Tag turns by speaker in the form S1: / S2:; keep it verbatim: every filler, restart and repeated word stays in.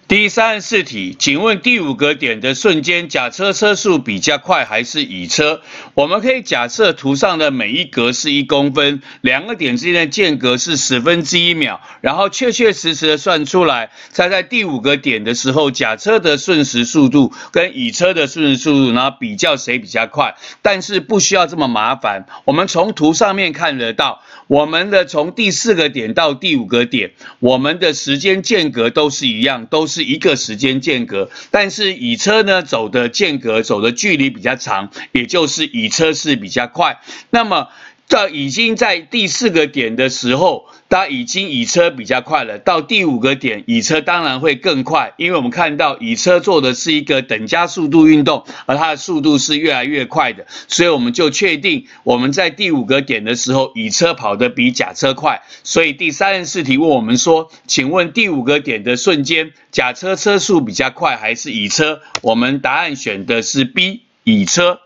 S1: 第三十四题，请问第五个点的瞬间，甲车车速比较快还是乙车？我们可以假设图上的每一格是一公分，两个点之间的间隔是十分之一秒，然后确确实实的算出来，在在第五个点的时候，甲车的瞬时速度跟乙车的瞬时速度，然后比较谁比较快。但是不需要这么麻烦，我们从图上面看得到，我们的从第四个点到第五个点，我们的时间间隔都是一样，都是。是一个时间间隔，但是乙车呢走的间隔走的距离比较长，也就是乙车是比较快。那么到已经在第四个点的时候，它已经乙车比较快了。到第五个点，乙车当然会更快，因为我们看到乙车做的是一个等加速度运动，而它的速度是越来越快的，所以我们就确定我们在第五个点的时候，乙车跑得比甲车快。所以第三十四题问我们说，请问第五个点的瞬间，甲车车速比较快还是乙车？我们答案选的是 B， 乙车。